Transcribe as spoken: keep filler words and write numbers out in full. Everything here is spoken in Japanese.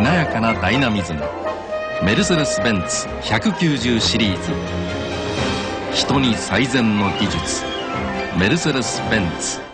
しなやかなダイナミズム、メルセデス・ベンツひゃくきゅうじゅうシリーズ。人に最善の技術、メルセデス・ベンツ。